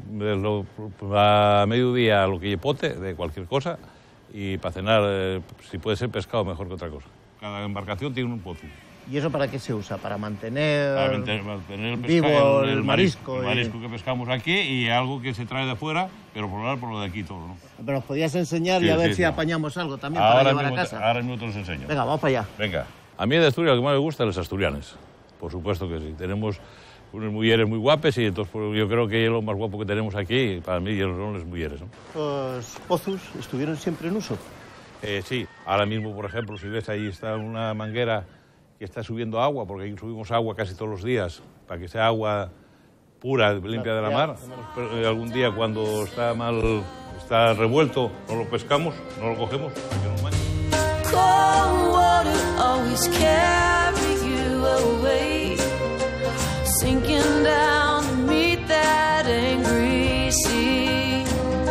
a mediodía lo que lleve pote, de cualquier cosa, y para cenar, si puede ser pescado, mejor que otra cosa. Cada embarcación tiene un pote. ¿Y eso para qué se usa? ¿Para mantener, vivo el marisco? El marisco que pescamos aquí y algo que se trae de afuera, pero por lo de aquí todo, ¿no? Pero nos podías enseñar y a ver si apañamos algo también ahora para llevar a casa. Ahora mismo te los enseño. Venga, vamos para allá. Venga. A mí de Asturias lo que más me gusta es los asturianes. Por supuesto que sí. Tenemos unas mujeres muy guapas y entonces yo creo que es lo más guapo que tenemos aquí. Para mí son las mujeres, ¿no? ¿Los pozos estuvieron siempre en uso? Sí. Ahora mismo, por ejemplo, si ves ahí está una manguera que está subiendo agua, porque aquí subimos agua casi todos los días, para que sea agua pura, limpia de la mar. Pero algún día cuando está revuelto, no lo pescamos, no lo cogemos, que nos mancha. Cold water always carry you away, sinking down to meet that angry sea.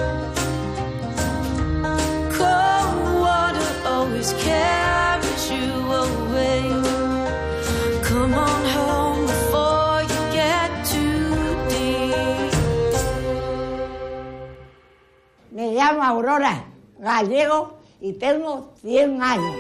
Cold water always carries you away. Come on. llamo Aurora Gallego y tengo 100 años.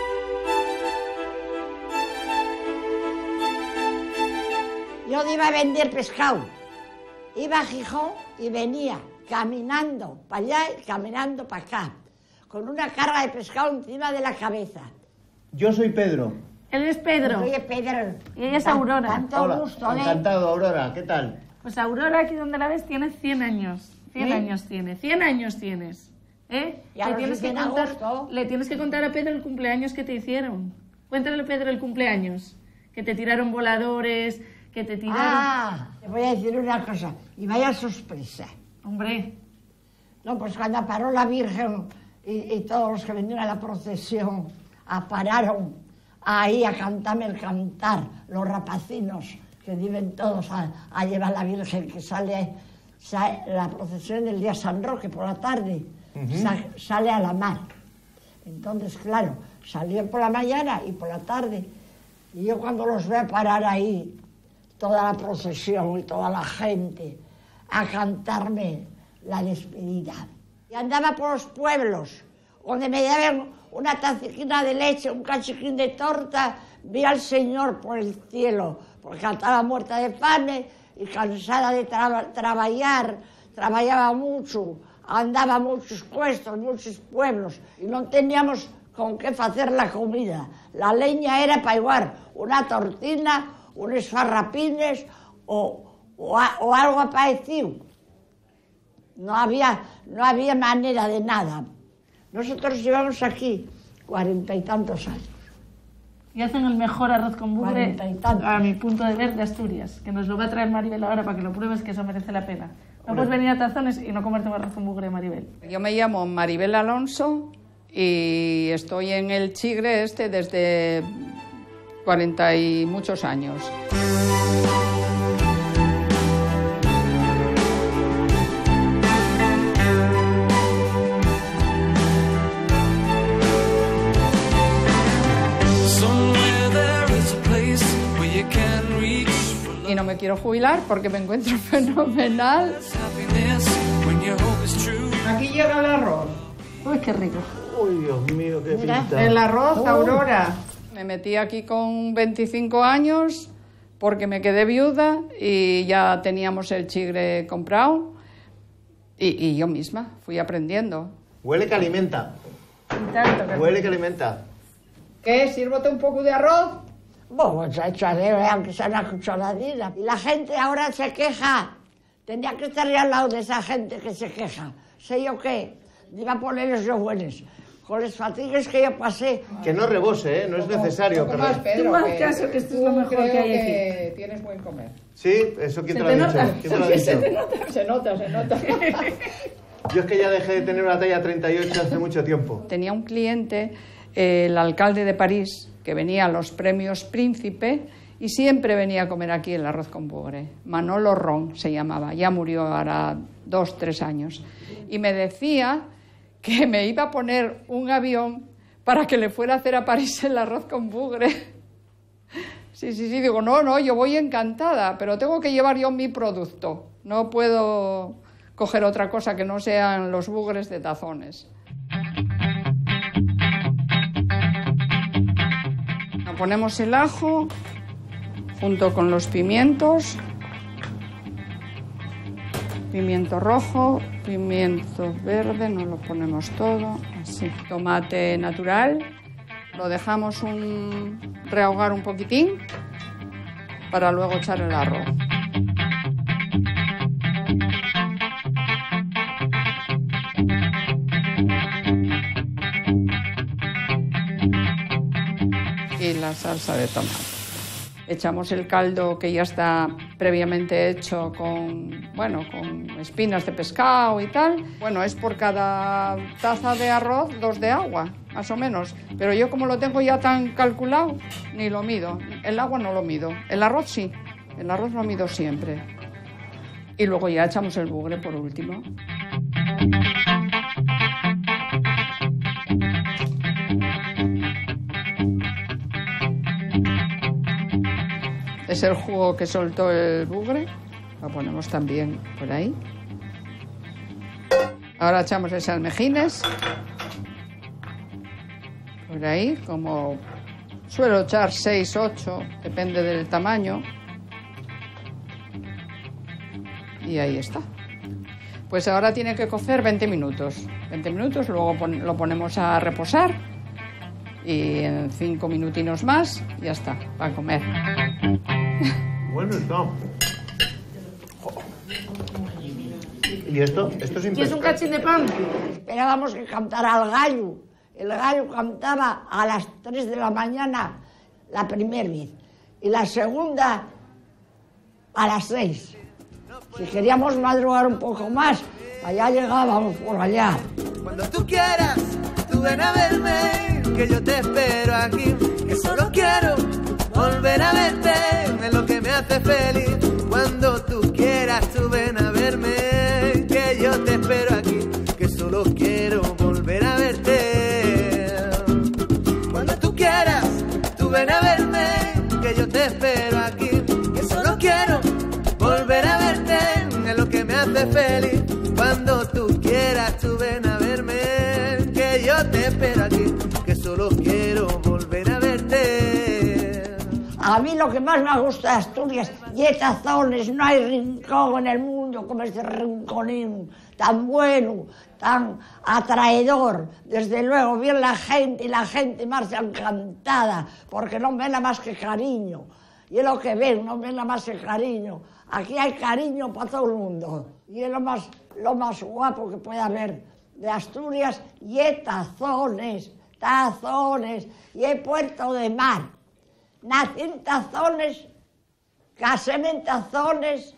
Yo iba a vender pescado. Iba a Gijón y venía caminando para allá y caminando para acá, con una carga de pescado encima de la cabeza. Yo soy Pedro. Él es Pedro. Soy Pedro. Y ella es Aurora. Tanto Hola, gusto, ¿eh? encantado, Aurora. ¿Qué tal? Pues Aurora, aquí donde la ves, tiene 100 años. 100 años tiene. 100 años tienes. ¿Eh? Y a los le tienes que contar a Pedro el cumpleaños que te hicieron. Cuéntale a Pedro el cumpleaños. Que te tiraron voladores, que te tiraron... Ah, te voy a decir una cosa. Y vaya sorpresa. Hombre. No, pues cuando paró la Virgen y todos los que venían a la procesión pararon ahí a cantarme el cantar, los rapacinos que viven todos a llevar a la Virgen, que sale la procesión del día San Roque por la tarde, sale a la mar. Entonces, claro, salió por la mañana y por la tarde. Y yo cuando los veo parar ahí, toda la procesión y toda la gente, a cantarme la despedida. Y andaba por los pueblos, donde me daban una tacita de leche, un cachiquín de torta, vi al Señor por el cielo, porque estaba muerta de fame y cansada de trabajar, trabajaba mucho, andaba a muchos puestos, muchos pueblos, y no teníamos con qué hacer la comida. La leña era para igual una tortina, unos farrapines o algo parecido. No había manera de nada. Nosotros llevamos aquí 40 y tantos años. Y hacen el mejor arroz con bugre, a mi punto de ver, de Asturias, que nos lo va a traer Maribel ahora para que lo pruebes, que eso merece la pena. No puedes venir a Tazones y no comerte un arroz con bugre, Maribel. Yo me llamo Maribel Alonso y estoy en el Chigre desde 40 y muchos años. Y no me quiero jubilar porque me encuentro fenomenal. Aquí llega el arroz. Uy, qué rico. Uy, Dios mío, qué pinta. El arroz, Aurora. Me metí aquí con 25 años porque me quedé viuda y ya teníamos el Chigre comprado y yo misma fui aprendiendo. Huele que alimenta. Huele que alimenta. ¿Qué? ¿Sírvote un poco de arroz? Bueno, echaré, aunque sea una cucharadita. Y la gente ahora se queja. Tenía que estar al lado de esa gente que se queja. Sé yo qué. Iba a ponerles los buenos. Con las fatigues que yo pasé. Que no rebose, ¿eh? No es necesario. Tú más caso, que esto es lo mejor que hay aquí. Tienes buen comer. Sí, eso ¿quién te lo ha dicho? ¿Quién te lo ha dicho? Se nota. Yo es que ya dejé de tener una talla 38 hace mucho tiempo. Tenía un cliente, el alcalde de París, que venía a los premios Príncipe y siempre venía a comer aquí el arroz con bugre. Manolo Ron se llamaba, ya murió ahora 2-3 años. Y me decía que me iba a poner un avión para que le fuera a hacer a París el arroz con bugre. Sí, digo, no, yo voy encantada, pero tengo que llevar yo mi producto. No puedo coger otra cosa que no sean los bugres de Tazones. Ponemos el ajo junto con los pimientos, pimiento rojo, pimiento verde, nos lo ponemos todo así. Tomate natural, lo dejamos rehogar un poquitín para luego echar el arroz. Y la salsa de tomate. Echamos el caldo que ya está previamente hecho con espinas de pescado y tal. Bueno, es por cada taza de arroz 2 de agua, más o menos. Pero yo como lo tengo ya tan calculado, ni lo mido. El agua no lo mido. El arroz sí. El arroz lo mido siempre. Y luego ya echamos el bugre por último. Es el jugo que soltó el bugre. Lo ponemos también por ahí. Ahora echamos esos almejines. Por ahí, como suelo echar 6, 8, depende del tamaño. Y ahí está. Pues ahora tiene que cocer 20 minutos. 20 minutos, luego lo ponemos a reposar. Y en 5 minutinos más, ya está, para comer. Bueno está. ¿Y esto? Esto es ¿Qué es un cachín de pan? Esperábamos que cantara el gallo. El gallo cantaba a las 3 de la mañana la primera vez. Y la segunda a las 6. Si queríamos madrugar un poco más, allá llegábamos por allá. Cuando tú quieras, tú ven a verme, que yo te espero aquí. Que solo quiero volver a verte, es lo que me hace feliz. Cuando tú quieras, tú ven a verme, que yo te espero aquí. Que solo quiero volver a verte. Cuando tú quieras, tú ven a verme, que yo te espero aquí. Que solo quiero volver a verte, es lo que me hace feliz. Cuando tú quieras, tú ven a verme, que yo te espero aquí. Que solo quiero volver a verte. A mí lo que más me gusta de Asturias, y tazones, no hay rincón en el mundo como este rinconín, tan bueno, tan atraedor. Desde luego, viene la gente y la gente marcha encantada, porque no ven nada más que cariño. Y es lo que ven, no ven nada más que cariño. Aquí hay cariño para todo el mundo. Y es lo más guapo que puede haber de Asturias, y tazones, y el puerto de mar. Nací en Tazones, casé en Tazones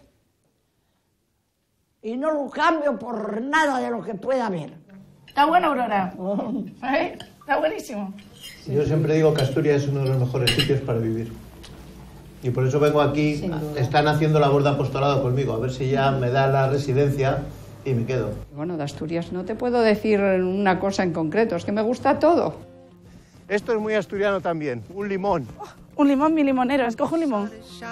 y no lo cambio por nada de lo que pueda haber. Está buena, Aurora. Está buenísimo. Yo siempre digo que Asturias es uno de los mejores sitios para vivir. Y por eso vengo aquí. Están haciendo labor de apostolado conmigo, a ver si ya me da la residencia y me quedo. Bueno, de Asturias no te puedo decir una cosa en concreto, es que me gusta todo. Esto es muy asturiano también, un limón. Un limón, mi limonero, escojo un limón.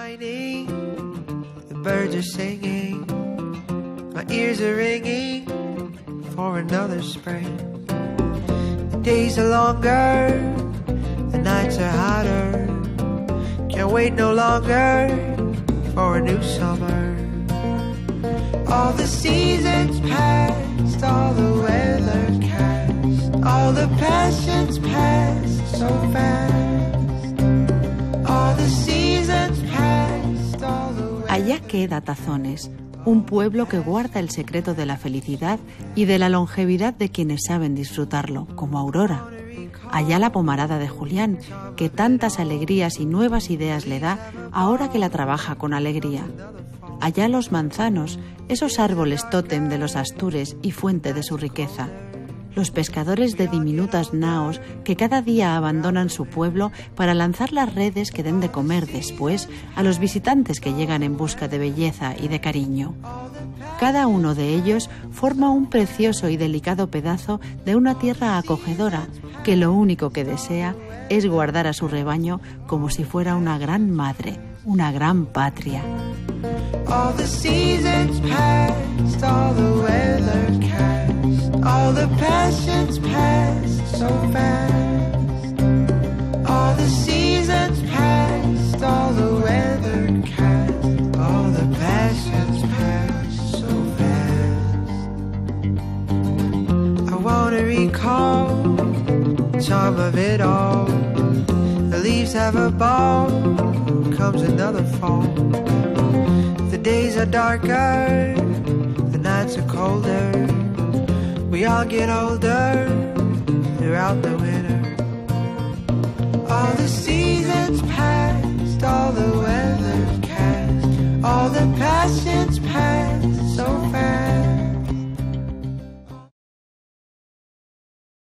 The birds are singing, my ears are ringing for another spring. The days are longer, the nights are hotter. Can't wait no longer for a new summer. All the seasons past, all the weather cast, all the passions past so fast. All the seasons past, all the Allá queda Tazones, un pueblo que guarda el secreto de la felicidad y de la longevidad de quienes saben disfrutarlo, como Aurora. Allá la pomarada de Julián, que tantas alegrías y nuevas ideas le da ahora que la trabaja con alegría. Allá los manzanos, esos árboles tótem de los Astures y fuente de su riqueza. Los pescadores de diminutas naos que cada día abandonan su pueblo para lanzar las redes que den de comer después a los visitantes que llegan en busca de belleza y de cariño. Cada uno de ellos forma un precioso y delicado pedazo de una tierra acogedora que lo único que desea es guardar a su rebaño como si fuera una gran madre, una gran patria. all the seasons past, all the weather cast, all the passions past so fast. All the seasons past, all the weather cast, all the passions past so fast. I wanna recall the charm of it all. The leaves have a ball, comes another fall. The days are darker, the nights are colder. We all get older throughout the winter. All the seasons past, all the weather cast, all the passions past.